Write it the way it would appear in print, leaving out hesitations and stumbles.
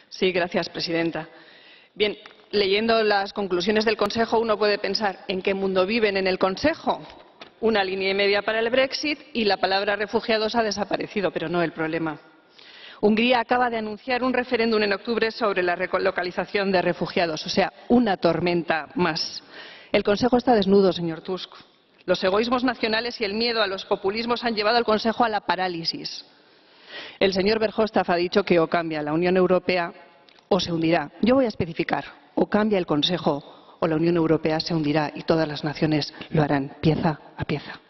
Sí, gracias, presidenta. Bien, leyendo las conclusiones del Consejo uno puede pensar ¿en qué mundo viven en el Consejo? Una línea y media para el Brexit y la palabra refugiados ha desaparecido, pero no el problema. Hungría acaba de anunciar un referéndum en octubre sobre la relocalización de refugiados, o sea, una tormenta más. El Consejo está desnudo, señor Tusk. Los egoísmos nacionales y el miedo a los populismos han llevado al Consejo a la parálisis. El señor Verhofstadt ha dicho que o cambia la Unión Europea o se hundirá. Yo voy a especificar, o cambia el Consejo o la Unión Europea se hundirá y todas las naciones lo harán, pieza a pieza.